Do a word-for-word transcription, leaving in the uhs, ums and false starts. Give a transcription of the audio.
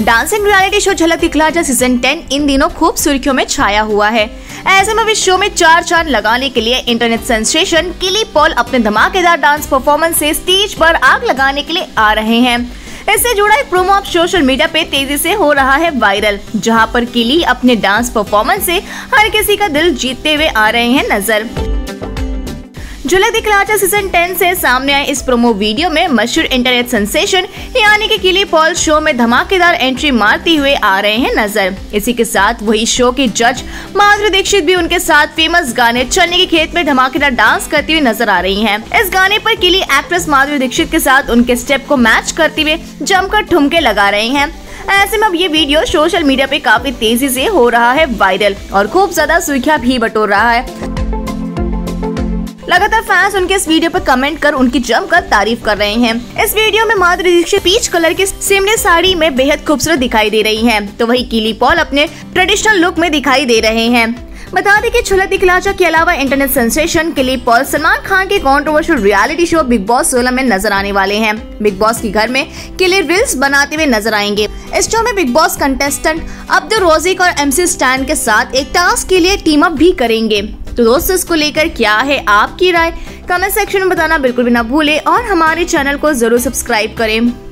Dancing reality show झलक दिखला जा सीजन टेन इन दिनों खूब सुर्खियों में छाया हुआ है। ऐसे में इस शो में चार चांद लगाने के लिए इंटरनेट सेंसेशन केली पॉल अपने धमाकेदार डांस परफॉर्मेंस से स्टेज पर आग लगाने के लिए आ रहे हैं। इससे जुड़ा एक प्रोमो अब सोशल मीडिया पे तेजी से हो रहा है वायरल, जहां पर केली अपने डांस परफॉर्मेंस से हर किसी का दिल जीतते हुए आ रहे हैं नजर। झलक दिखला जा सीजन टेन से सामने आए इस प्रोमो वीडियो में मशहूर इंटरनेट सेंसेशन यानी कि केली पॉल शो में धमाकेदार एंट्री मारती हुए आ रहे हैं नजर। इसी के साथ वही शो की जज माधुरी दीक्षित भी उनके साथ फेमस गाने चन्नी के खेत में धमाकेदार डांस करती हुई नजर आ रही हैं। इस गाने पर केली एक्ट्रेस माधुरी दीक्षित के साथ उनके स्टेप को मैच करते हुए जमकर ठुमके लगा रहे हैं। ऐसे में अब ये वीडियो सोशल मीडिया पे काफी तेजी से हो रहा है वायरल और खूब ज्यादा सुर्खियां भी बटोर रहा है। लगातार फैंस उनके इस वीडियो पर कमेंट कर उनकी जमकर तारीफ कर रहे हैं। इस वीडियो में माधुरी दीक्षित पीच कलर की सिमले साड़ी में बेहद खूबसूरत दिखाई दे रही हैं, तो वही केली पॉल अपने ट्रेडिशनल लुक में दिखाई दे रहे हैं। बता दें कि झलक दिखला जा के अलावा internet sensation Kili Paul Salman Khan के controversial reality show Bigg Boss सोलह में नजर आने वाले हैं। बिग बॉस के घर में केली रील्स बनाते हुए नजर आएंगे। इस शो में Bigg Boss contestant Abdu Rozik और एमसी स्टैन के साथ एक टास्क के लिए टीम अप भी करेंगे। तो दोस्तों, इसको लेकर क्या है आपकी राय, कमेंट सेक्शन में बताना बिल्कुल भी ना भूले और हमारे चैनल को जरूर सब्सक्राइब करें।